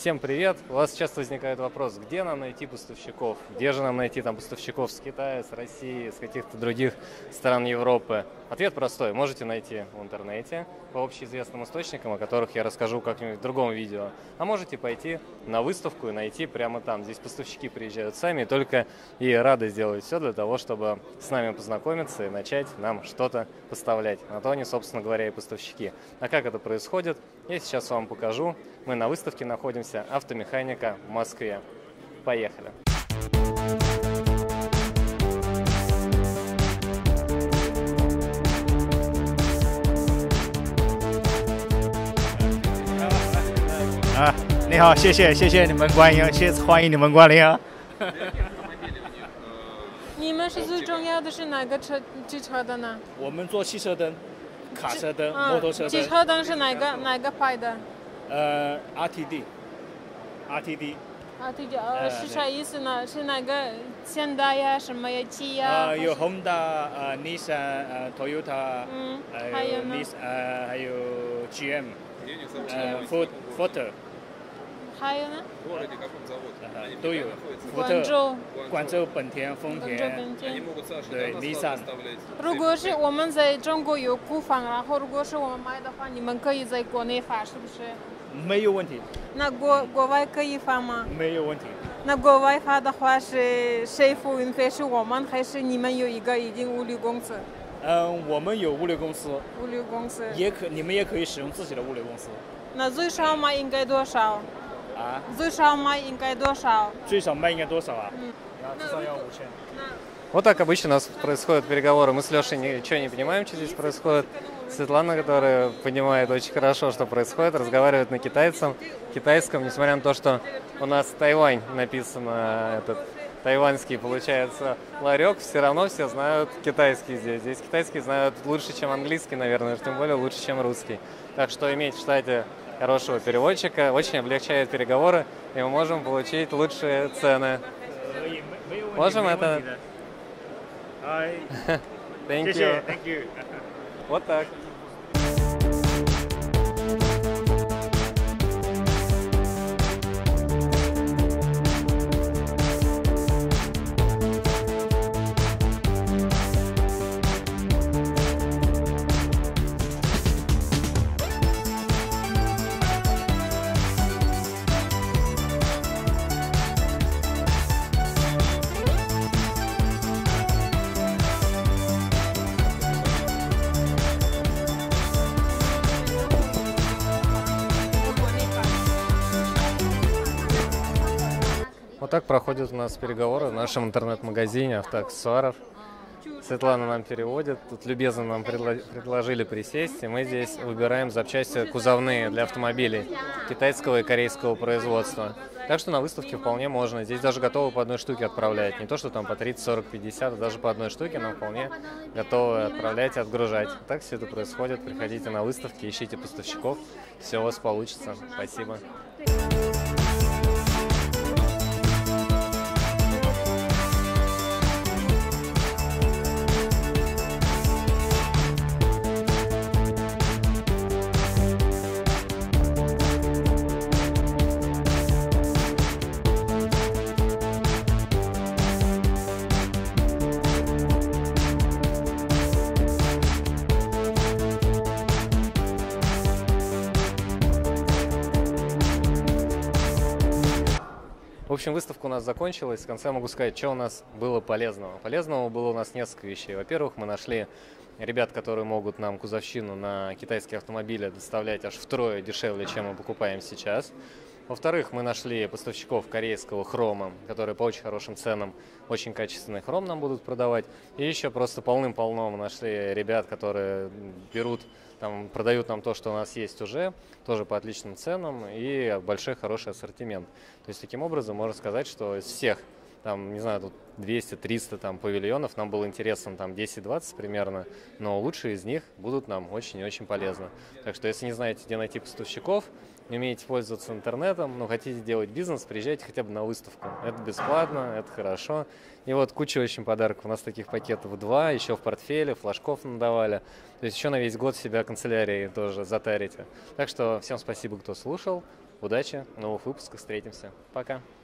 Всем привет! У вас часто возникает вопрос, где нам найти поставщиков? Где же нам найти там поставщиков с Китая, с России, с каких-то других стран Европы? Ответ простой. Можете найти в интернете по общеизвестным источникам, о которых я расскажу как-нибудь в другом видео. А можете пойти на выставку и найти прямо там. Здесь поставщики приезжают сами, только и рады сделать все для того, чтобы с нами познакомиться и начать нам что-то поставлять. На то они, собственно говоря, и поставщики. А как это происходит, я сейчас вам покажу. Мы на выставке находимся «Автомеханика» в Москве. Поехали! 你好，谢谢你们欢迎，欢迎你们光临啊！ 你们是最重要的是哪个机车灯呢？ 我们做汽车灯、卡车灯、摩托车灯。 机车灯是哪个牌的 ？RTD。 是啥意思呢？是哪个现代呀？什么呀？起呀？ 有 Honda、Nissan、Toyota， 还有呢？ 还有 GM、Ford。 还有呢？ 都有。广州、本田、丰田，对 Nissan。 如果是我们在中国有库房，然后如果是我们买的话，你们可以在国内发，是不是？ 没有问题。 那国外可以发吗？ 没有问题。 那国外发的话是谁付运费？是我们还是你们有一个已经物流公司？ 我们有物流公司。你们也可以使用自己的物流公司。 那最少卖应该多少？最少卖应该多少？ 最少卖应该多少啊？至少要5000。 Вот так обычно у нас происходят переговоры. Мы с Лешей ничего не понимаем, что здесь происходит. Светлана, которая понимает очень хорошо, что происходит, разговаривает на китайском, несмотря на то, что у нас Тайвань написано, этот тайваньский, получается, ларек, все равно все знают китайский здесь. Здесь китайский знают лучше, чем английский, наверное, тем более лучше, чем русский. Так что иметь в штате хорошего переводчика очень облегчает переговоры, и мы можем получить лучшие цены. Можем это? Thank you. Вот так. Вот так проходят у нас переговоры в нашем интернет-магазине автоаксессуаров. Светлана нам переводит, тут любезно нам предложили присесть, и мы здесь выбираем запчасти кузовные для автомобилей китайского и корейского производства. Так что на выставке вполне можно. Здесь даже готовы по одной штуке отправлять. Не то, что там по 30, 40, 50, а даже по одной штуке нам вполне готовы отправлять и отгружать. Так все это происходит. Приходите на выставки, ищите поставщиков. Все у вас получится. Спасибо. В общем, выставка у нас закончилась. В конце могу сказать, что у нас было полезного. Полезного было у нас несколько вещей. Во-первых, мы нашли ребят, которые могут нам кузовщину на китайские автомобили доставлять аж втрое дешевле, чем мы покупаем сейчас. Во-вторых, мы нашли поставщиков корейского хрома, которые по очень хорошим ценам очень качественный хром нам будут продавать. И еще просто полным-полно мы нашли ребят, которые продают нам то, что у нас есть уже, тоже по отличным ценам и большой хороший ассортимент. То есть таким образом можно сказать, что из всех, не знаю, тут 200-300 павильонов, нам было интересно 10-20 примерно, но лучшие из них будут нам очень и очень полезны. Так что если не знаете, где найти поставщиков, не умеете пользоваться интернетом, но хотите делать бизнес, приезжайте хотя бы на выставку. Это бесплатно, это хорошо. И вот куча очень подарков. У нас таких пакетов 2, еще в портфеле, флажков надавали. То есть еще на весь год себя канцелярией тоже затарите. Так что всем спасибо, кто слушал. Удачи, в новых выпусках встретимся. Пока.